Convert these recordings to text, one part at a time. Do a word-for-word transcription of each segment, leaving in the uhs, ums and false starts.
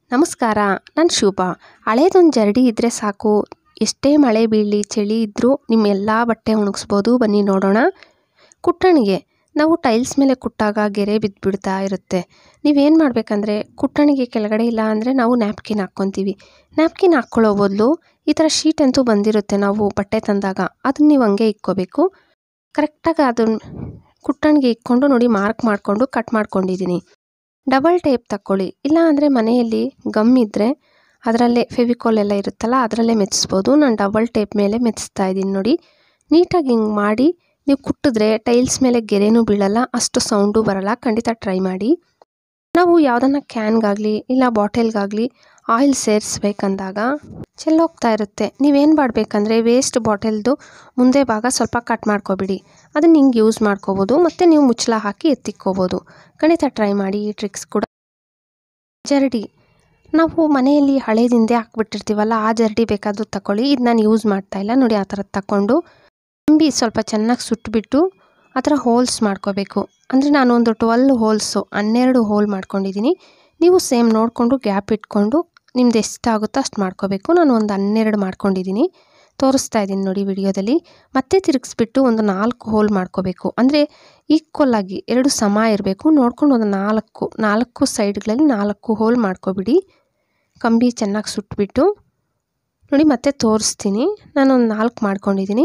ನಮಸ್ಕಾರ, ನಾನು ಶುಭ. ಹಳೇದೊಂದು ಜರಡಿ ಇದ್ದರೆ ಸಾಕು, ಎಷ್ಟೇ ಮಳೆ ಬೀಳಲಿ ಚಳಿ ಇದ್ದರೂ ನಿಮ್ಮ ಎಲ್ಲ ಬಟ್ಟೆ ಒಣಗಿಸ್ಬೋದು. ಬನ್ನಿ ನೋಡೋಣ. ಕುಟ್ಟಣಿಗೆ ನಾವು ಟೈಲ್ಸ್ ಮೇಲೆ ಕುಟ್ಟಾಗ ಗೆರೆ ಬಿದ್ದುಬಿಡ್ತಾ ಇರುತ್ತೆ. ನೀವೇನು ಮಾಡಬೇಕಂದ್ರೆ, ಕುಟ್ಟಣಿಗೆ ಕೆಳಗಡೆ ಇಲ್ಲ ಅಂದರೆ ನಾವು ನ್ಯಾಪ್ಕಿನ್ ಹಾಕ್ಕೊತೀವಿ. ನ್ಯಾಪ್ಕಿನ್ ಹಾಕ್ಕೊಳ್ಳೋ ಬದಲು ಈ ಥರ ಶೀಟ್ ಅಂತೂ ಬಂದಿರುತ್ತೆ ನಾವು ಬಟ್ಟೆ ತಂದಾಗ, ಅದನ್ನ ನೀವು ಹಂಗೆ ಇಕ್ಕೋಬೇಕು. ಕರೆಕ್ಟಾಗಿ ಅದನ್ನು ಕುಟ್ಟಣಿಗೆ ಇಕ್ಕೊಂಡು ನೋಡಿ, ಮಾರ್ಕ್ ಮಾಡಿಕೊಂಡು ಕಟ್ ಮಾಡ್ಕೊಂಡಿದ್ದೀನಿ. ಡಬಲ್ ಟೇಪ್ ತಕ್ಕೊಳ್ಳಿ, ಇಲ್ಲ ಅಂದರೆ ಮನೆಯಲ್ಲಿ ಗಮ್ ಇದ್ದರೆ ಅದರಲ್ಲೇ ಫೆವಿಕಾಲ್ ಎಲ್ಲ ಇರುತ್ತಲ್ಲ ಅದರಲ್ಲೇ ಮೆತ್ತಿಸ್ಬೋದು. ನಾನು ಡಬಲ್ ಟೇಪ್ ಮೇಲೆ ಮೆತ್ತಿಸ್ತಾ ಇದ್ದೀನಿ ನೋಡಿ. ನೀಟಾಗಿ ಹಿಂಗೆ ಮಾಡಿ ನೀವು ಕುಟ್ಟಿದ್ರೆ ಟೈಲ್ಸ್ ಮೇಲೆ ಗೆರೆನೂ ಬೀಳಲ್ಲ, ಅಷ್ಟು ಸೌಂಡು ಬರಲ್ಲ. ಖಂಡಿತ ಟ್ರೈ ಮಾಡಿ. ನಾವು ಯಾವುದನ್ನ ಕ್ಯಾನ್ಗಾಗಲಿ ಇಲ್ಲ ಬಾಟಲ್ಗಾಗಲಿ ಆಯಿಲ್ ಸೇರಿಸ್ಬೇಕಂದಾಗ ಚೆಲ್ಲೋಗ್ತಾ ಇರುತ್ತೆ. ನೀವೇನು ಮಾಡಬೇಕಂದ್ರೆ, ವೇಸ್ಟ್ ಬಾಟಲ್ದು ಮುಂದೆ ಭಾಗ ಸ್ವಲ್ಪ ಕಟ್ ಮಾಡ್ಕೊಬಿಡಿ. ಅದನ್ನು ಹಿಂಗೆ ಯೂಸ್ ಮಾಡ್ಕೋಬೋದು, ಮತ್ತು ನೀವು ಮುಚ್ಚಳ ಹಾಕಿ ಎತ್ತಿಕ್ಕೋಬೋದು. ಖಂಡಿತ ಟ್ರೈ ಮಾಡಿ ಈ ಟ್ರಿಕ್ಸ್ ಕೂಡ. ಜರಡಿ ನಾವು ಮನೆಯಲ್ಲಿ ಹಳೇದಿಂದೆ ಹಾಕ್ಬಿಟ್ಟಿರ್ತೀವಲ್ಲ, ಆ ಜರಡಿ ಬೇಕಾದರೂ ತಗೊಳ್ಳಿ. ಇದು ನಾನು ಯೂಸ್ ಮಾಡ್ತಾಯಿಲ್ಲ ನೋಡಿ. ಆ ಥರದ್ದು ತಗೊಂಡು ಕಂಬಿ ಸ್ವಲ್ಪ ಚೆನ್ನಾಗಿ ಸುಟ್ಟುಬಿಟ್ಟು ಆ ಥರ ಹೋಲ್ಸ್ ಮಾಡ್ಕೋಬೇಕು. ಅಂದರೆ ನಾನು ಒಂದು ಟ್ವೆಲ್ ಹೋಲ್ಸು ಹನ್ನೆರಡು ಹೋಲ್ ಮಾಡ್ಕೊಂಡಿದ್ದೀನಿ. ನೀವು ಸೇಮ್ ನೋಡಿಕೊಂಡು ಗ್ಯಾಪ್ ಇಟ್ಕೊಂಡು ನಿಮ್ದು ಎಷ್ಟಾಗುತ್ತೋ ಅಷ್ಟು ಮಾಡ್ಕೋಬೇಕು. ನಾನು ಒಂದು ಹನ್ನೆರಡು ಮಾಡ್ಕೊಂಡಿದ್ದೀನಿ, ತೋರಿಸ್ತಾ ಇದ್ದೀನಿ ನೋಡಿ ವಿಡಿಯೋದಲ್ಲಿ. ಮತ್ತೆ ತಿರುಗಿಸ್ಬಿಟ್ಟು ಒಂದು ನಾಲ್ಕು ಹೋಲ್ ಮಾಡ್ಕೋಬೇಕು. ಅಂದರೆ ಈಕ್ವಲಾಗಿ ಎರಡು ಸಮ ಇರಬೇಕು. ನೋಡ್ಕೊಂಡು ಒಂದು ನಾಲ್ಕು ನಾಲ್ಕು ಸೈಡ್ಗಳಲ್ಲಿ ನಾಲ್ಕು ಹೋಲ್ ಮಾಡ್ಕೊಬಿಡಿ. ಕಂಬಿ ಚೆನ್ನಾಗಿ ಸುಟ್ಬಿಟ್ಟು ನೋಡಿ, ಮತ್ತೆ ತೋರಿಸ್ತೀನಿ. ನಾನೊಂದು ನಾಲ್ಕು ಮಾಡ್ಕೊಂಡಿದ್ದೀನಿ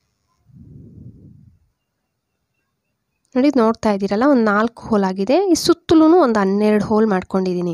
ನೋಡಿ. ನೋಡ್ತಾ ಇದ್ದೀರಲ್ಲ, ಒಂದು ನಾಲ್ಕು ಹೋಲ್ ಆಗಿದೆ. ಈ ಸುತ್ತಲೂ ಒಂದು ಹನ್ನೆರಡು ಹೋಲ್ ಮಾಡ್ಕೊಂಡಿದ್ದೀನಿ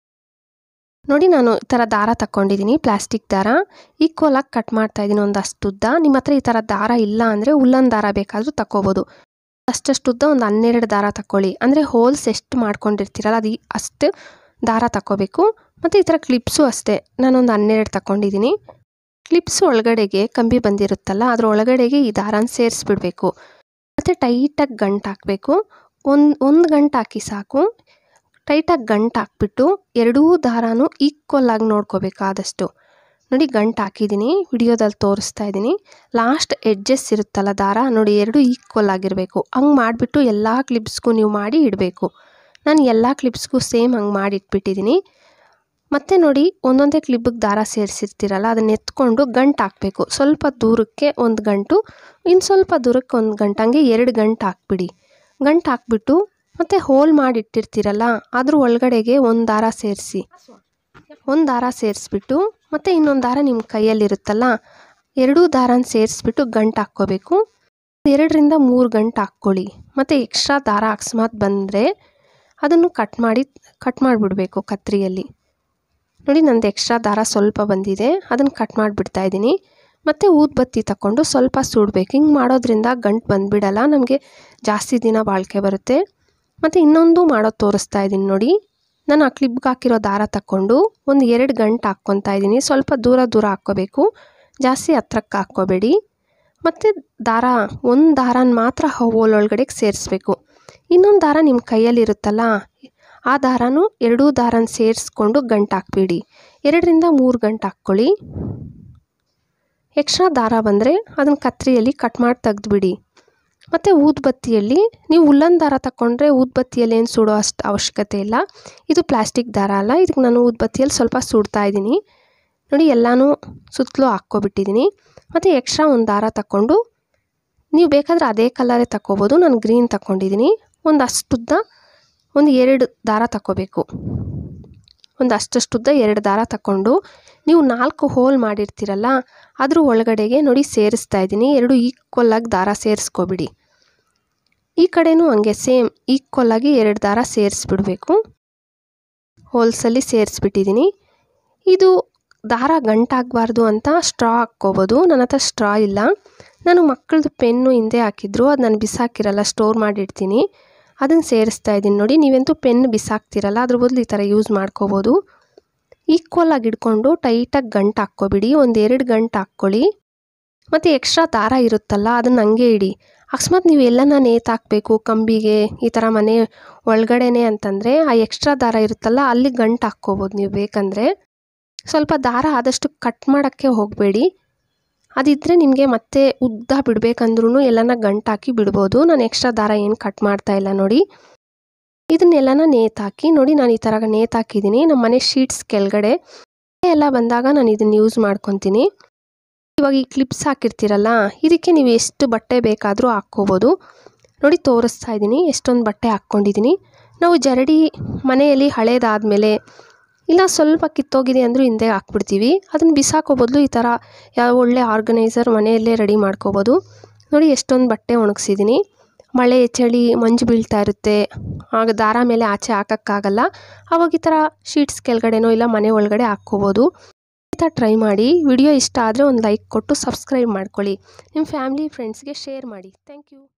ನೋಡಿ. ನಾನು ಈ ಥರ ದಾರ ತಗೊಂಡಿದ್ದೀನಿ, ಪ್ಲಾಸ್ಟಿಕ್ ದಾರ. ಈಕ್ವಲಾಗಿ ಕಟ್ ಮಾಡ್ತಾ ಇದ್ದೀನಿ ಒಂದಷ್ಟು ಉದ್ದ. ನಿಮ್ಮ ಹತ್ರ ಈ ಥರ ದಾರ ಇಲ್ಲ ಅಂದರೆ ಉಲ್ಲನ್ ದಾರ ಬೇಕಾದರೂ ತಗೋಬೋದು. ಅಷ್ಟಷ್ಟು ಉದ್ದ ಒಂದು ಹನ್ನೆರಡು ದಾರ ತಗೊಳ್ಳಿ. ಅಂದರೆ ಹೋಲ್ಸ್ ಎಷ್ಟು ಮಾಡ್ಕೊಂಡಿರ್ತೀರಲ್ಲ ಅದು ಅಷ್ಟು ದಾರ ತಗೋಬೇಕು. ಮತ್ತು ಈ ಥರ ಕ್ಲಿಪ್ಸು ಅಷ್ಟೇ, ನಾನೊಂದು ಹನ್ನೆರಡು ತಗೊಂಡಿದ್ದೀನಿ. ಕ್ಲಿಪ್ಸ್ ಒಳಗಡೆಗೆ ಕಂಬಿ ಬಂದಿರುತ್ತಲ್ಲ, ಅದ್ರ ಒಳಗಡೆಗೆ ಈ ದಾರನ ಸೇರಿಸ್ಬಿಡ್ಬೇಕು. ಮತ್ತು ಟೈಟಾಗಿ ಗಂಟು ಹಾಕಬೇಕು. ಒಂದು ಒಂದು ಗಂಟು ಹಾಕಿ ಸಾಕು. ಟೈಟಾಗಿ ಗಂಟು ಹಾಕ್ಬಿಟ್ಟು ಎರಡೂ ದಾರನೂ ಈಕ್ವಲಾಗಿ ನೋಡ್ಕೋಬೇಕು ಆದಷ್ಟು ನೋಡಿ. ಗಂಟು ಹಾಕಿದ್ದೀನಿ, ವಿಡಿಯೋದಲ್ಲಿ ತೋರಿಸ್ತಾ ಇದ್ದೀನಿ. ಲಾಸ್ಟ್ ಎಡ್ಜಸ್ ಇರುತ್ತಲ್ಲ ದಾರ ನೋಡಿ, ಎರಡು ಈಕ್ವಲ್ ಆಗಿರಬೇಕು. ಹಂಗೆ ಮಾಡಿಬಿಟ್ಟು ಎಲ್ಲ ಕ್ಲಿಪ್ಸ್ಗೂ ನೀವು ಮಾಡಿ ಇಡಬೇಕು. ನಾನು ಎಲ್ಲ ಕ್ಲಿಪ್ಸ್ಗೂ ಸೇಮ್ ಹಂಗೆ ಮಾಡಿ ಇಟ್ಬಿಟ್ಟಿದ್ದೀನಿ. ಮತ್ತು ನೋಡಿ, ಒಂದೊಂದೇ ಕ್ಲಿಪ್ಪಿಗೆ ದಾರ ಸೇರಿಸಿರ್ತೀರಲ್ಲ ಅದನ್ನ ಎತ್ಕೊಂಡು ಗಂಟು ಹಾಕಬೇಕು. ಸ್ವಲ್ಪ ದೂರಕ್ಕೆ ಒಂದು ಗಂಟು, ಇನ್ನು ಸ್ವಲ್ಪ ದೂರಕ್ಕೆ ಒಂದು ಗಂಟು, ಹಂಗೆ ಎರಡು ಗಂಟು ಹಾಕ್ಬಿಡಿ. ಗಂಟು ಹಾಕ್ಬಿಟ್ಟು ಮತ್ತು ಹೋಲ್ ಮಾಡಿ ಇಟ್ಟಿರ್ತೀರಲ್ಲ ಅದ್ರ ಒಳಗಡೆಗೆ ಒಂದು ದಾರ ಸೇರಿಸಿ, ಒಂದು ದಾರ ಸೇರಿಸ್ಬಿಟ್ಟು ಮತ್ತು ಇನ್ನೊಂದು ದಾರ ನಿಮ್ಮ ಕೈಯಲ್ಲಿರುತ್ತಲ್ಲ ಎರಡೂ ದಾರನ ಸೇರಿಸ್ಬಿಟ್ಟು ಗಂಟು ಹಾಕ್ಕೋಬೇಕು. ಎರಡರಿಂದ ಮೂರು ಗಂಟು ಹಾಕ್ಕೊಳ್ಳಿ. ಮತ್ತು ಎಕ್ಸ್ಟ್ರಾ ದಾರ ಅಕಸ್ಮಾತ್ ಬಂದರೆ ಅದನ್ನು ಕಟ್ ಮಾಡಿ ಕಟ್ ಮಾಡಿಬಿಡ್ಬೇಕು ಕತ್ರಿಯಲ್ಲಿ ನೋಡಿ. ನಂದು ಎಕ್ಸ್ಟ್ರಾ ದಾರ ಸ್ವಲ್ಪ ಬಂದಿದೆ, ಅದನ್ನು ಕಟ್ ಮಾಡಿಬಿಡ್ತಾ ಇದ್ದೀನಿ. ಮತ್ತು ಊದುಬತ್ತಿ ತಗೊಂಡು ಸ್ವಲ್ಪ ಸುಡಬೇಕು. ಹಿಂಗೆ ಮಾಡೋದ್ರಿಂದ ಗಂಟು ಬಂದುಬಿಡಲ್ಲ, ನಮಗೆ ಜಾಸ್ತಿ ದಿನ ಬಾಳಿಕೆ ಬರುತ್ತೆ. ಮತ್ತು ಇನ್ನೊಂದು ಮಾಡೋದು ತೋರಿಸ್ತಾ ಇದ್ದೀನಿ ನೋಡಿ. ನಾನು ಆ ಕ್ಲಿಪ್ಗೆ ಹಾಕಿರೋ ದಾರ ತಗೊಂಡು ಒಂದು ಎರಡು ಗಂಟು ಹಾಕ್ಕೊತಾ ಇದ್ದೀನಿ. ಸ್ವಲ್ಪ ದೂರ ದೂರ ಹಾಕ್ಕೋಬೇಕು, ಜಾಸ್ತಿ ಹತ್ರಕ್ಕೆ ಹಾಕ್ಕೋಬೇಡಿ. ಮತ್ತು ದಾರ ಒಂದು ದಾರನ ಮಾತ್ರ ಹೋಲ್ ಒಳಗಡೆಗೆ ಸೇರಿಸ್ಬೇಕು. ಇನ್ನೊಂದು ದಾರ ನಿಮ್ಮ ಕೈಯಲ್ಲಿರುತ್ತಲ್ಲ ಆ ದಾರನೂ ಎರಡೂ ದಾರನ ಸೇರಿಸ್ಕೊಂಡು ಗಂಟು ಹಾಕ್ಬಿಡಿ. ಎರಡರಿಂದ ಮೂರು ಗಂಟು ಹಾಕ್ಕೊಳ್ಳಿ. ಎಕ್ಸ್ಟ್ರಾ ದಾರ ಬಂದರೆ ಅದನ್ನು ಕತ್ರಿಯಲ್ಲಿ ಕಟ್ ಮಾಡಿ ತೆಗೆದುಬಿಡಿ. ಮತ್ತು ಊದುಬತ್ತಿಯಲ್ಲಿ ನೀವು ಉಲ್ಲನ್ ದಾರ ತಗೊಂಡ್ರೆ ಊದುಬತ್ತಿಯಲ್ಲಿ ಏನು ಸುಡೋ ಅಷ್ಟು ಅವಶ್ಯಕತೆ ಇಲ್ಲ. ಇದು ಪ್ಲಾಸ್ಟಿಕ್ ದಾರ ಅಲ್ಲ, ಇದಕ್ಕೆ ನಾನು ಊದುಬತ್ತಿಯಲ್ಲಿ ಸ್ವಲ್ಪ ಸುಡ್ತಾ ಇದ್ದೀನಿ ನೋಡಿ. ಎಲ್ಲನೂ ಸುತ್ತಲೂ ಹಾಕ್ಕೊಬಿಟ್ಟಿದ್ದೀನಿ. ಮತ್ತು ಎಕ್ಸ್ಟ್ರಾ ಒಂದು ದಾರ ತಗೊಂಡು ನೀವು ಬೇಕಾದರೆ ಅದೇ ಕಲರೇ ತಗೋಬೋದು. ನಾನು ಗ್ರೀನ್ ತಗೊಂಡಿದ್ದೀನಿ. ಒಂದು ಅಷ್ಟುದ್ದ ಒಂದು ಎರಡು ದಾರ ತಗೋಬೇಕು. ಒಂದು ಅಷ್ಟಷ್ಟುದ್ದ ಎರಡು ದಾರ ತಗೊಂಡು ನೀವು ನಾಲ್ಕು ಹೋಲ್ ಮಾಡಿರ್ತೀರಲ್ಲ ಅದ್ರ ಒಳಗಡೆಗೆ ನೋಡಿ ಸೇರಿಸ್ತಾ ಇದ್ದೀನಿ. ಎರಡು ಈಕ್ವಲಾಗಿ ದಾರ ಸೇರಿಸ್ಕೊಬಿಡಿ. ಈ ಕಡೆನೂ ಹಂಗೆ ಸೇಮ್ ಈಕ್ವಲಾಗಿ ಎರಡು ದಾರ ಸೇರಿಸ್ಬಿಡ್ಬೇಕು. ಹೋಲ್ಸಲ್ಲಿ ಸೇರಿಸ್ಬಿಟ್ಟಿದ್ದೀನಿ. ಇದು ದಾರ ಗಂಟಾಗಬಾರ್ದು ಅಂತ ಸ್ಟ್ರಾ ಹಾಕ್ಕೋಬೋದು. ನನ್ನ ಹತ್ರ ಸ್ಟ್ರಾ ಇಲ್ಲ. ನಾನು ಮಕ್ಕಳದು ಪೆನ್ನು ಹಿಂದೆ ಹಾಕಿದ್ರು, ಅದು ನಾನು ಬಿಸಾಕಿರಲ್ಲ, ಸ್ಟೋರ್ ಮಾಡಿಡ್ತೀನಿ. ಅದನ್ನು ಸೇರಿಸ್ತಾ ಇದ್ದೀನಿ ನೋಡಿ. ನೀವಂತೂ ಪೆನ್ ಬಿಸಾಕ್ತಿರಲ್ಲ, ಅದ್ರ ಬದಲು ಈ ಥರ ಯೂಸ್ ಮಾಡ್ಕೋಬೋದು. ಈಕ್ವಲಾಗಿ ಇಟ್ಕೊಂಡು ಟೈಟಾಗಿ ಗಂಟು ಹಾಕ್ಕೊಬಿಡಿ. ಒಂದು ಎರಡು ಗಂಟು ಹಾಕ್ಕೊಳ್ಳಿ. ಮತ್ತು ಎಕ್ಸ್ಟ್ರಾ ದಾರ ಇರುತ್ತಲ್ಲ ಅದನ್ನು ಹಂಗೆ ಇಡಿ. ಅಕಸ್ಮಾತ್ ನೀವು ಎಲ್ಲನ ನೇತು ಹಾಕಬೇಕು ಕಂಬಿಗೆ ಈ ಥರ ಮನೆ ಒಳಗಡೆನೆ ಅಂತಂದರೆ ಆ ಎಕ್ಸ್ಟ್ರಾ ದಾರ ಇರುತ್ತಲ್ಲ ಅಲ್ಲಿ ಗಂಟು ಹಾಕ್ಕೋಬೋದು ನೀವು ಬೇಕಂದರೆ. ಸ್ವಲ್ಪ ದಾರ ಆದಷ್ಟು ಕಟ್ ಮಾಡೋಕ್ಕೆ ಹೋಗಬೇಡಿ. ಅದಿದ್ದರೆ ನಿಮಗೆ ಮತ್ತೆ ಉದ್ದ ಬಿಡಬೇಕಂದ್ರೂ ಎಲ್ಲನ ಗಂಟು ಹಾಕಿ ಬಿಡ್ಬೋದು. ನಾನು ಎಕ್ಸ್ಟ್ರಾ ದಾರ ಏನು ಕಟ್ ಮಾಡ್ತಾಯಿಲ್ಲ ನೋಡಿ. ಇದನ್ನೆಲ್ಲನ ನೇತಾಕಿ ನೋಡಿ ನಾನು ಈ ಥರ ನೇತಾಕಿದ್ದೀನಿ ನಮ್ಮ ಮನೆ ಶೀಟ್ಸ್ ಕೆಳಗಡೆ ಎಲ್ಲ ಬಂದಾಗ ನಾನು ಇದನ್ನು ಯೂಸ್ ಮಾಡ್ಕೊತೀನಿ. ಇವಾಗ ಈ ಕ್ಲಿಪ್ಸ್ ಹಾಕಿರ್ತೀರಲ್ಲ ಇದಕ್ಕೆ ನೀವು ಎಷ್ಟು ಬಟ್ಟೆ ಬೇಕಾದರೂ ಹಾಕ್ಕೋಬೋದು. ನೋಡಿ ತೋರಿಸ್ತಾ ಇದ್ದೀನಿ ಎಷ್ಟೊಂದು ಬಟ್ಟೆ ಹಾಕ್ಕೊಂಡಿದ್ದೀನಿ. ನಾವು ಜರಡಿ ಮನೆಯಲ್ಲಿ ಹಳೇದಾದಮೇಲೆ ಇಲ್ಲ ಸ್ವಲ್ಪ ಕಿತ್ತೋಗಿದೆ ಅಂದರೂ ಹಿಂದೆ ಹಾಕ್ಬಿಡ್ತೀವಿ. ಅದನ್ನು ಬಿಸಾಕೋ ಬದಲು ಈ ಥರ ಯಾವ ಒಳ್ಳೆ ಆರ್ಗನೈಸರ್ ಮನೆಯಲ್ಲೇ ರೆಡಿ ಮಾಡ್ಕೋಬೋದು. ನೋಡಿ ಎಷ್ಟೊಂದು ಬಟ್ಟೆ ಒಣಗಿಸಿದ್ದೀನಿ. ಮಳೆ ಚಳಿ ಮಂಜು ಬೀಳ್ತಾ ಇರುತ್ತೆ, ಆಗ ದಾರ ಮೇಲೆ ಆಚೆ ಹಾಕೋಕ್ಕಾಗಲ್ಲ. ಆವಾಗ ಈ ಥರ ಶೀಟ್ಸ್ ಕೆಳಗಡೆನೋ ಇಲ್ಲ ಮನೆ ಒಳಗಡೆ ಹಾಕ್ಕೋಬೋದು. ಈ ಥರ ಟ್ರೈ ಮಾಡಿ. ವಿಡಿಯೋ ಇಷ್ಟ ಆದರೆ ಒಂದು ಲೈಕ್ ಕೊಟ್ಟು ಸಬ್ಸ್ಕ್ರೈಬ್ ಮಾಡ್ಕೊಳ್ಳಿ. ನಿಮ್ಮ ಫ್ಯಾಮಿಲಿ ಫ್ರೆಂಡ್ಸ್ಗೆ ಶೇರ್ ಮಾಡಿ. Thank you.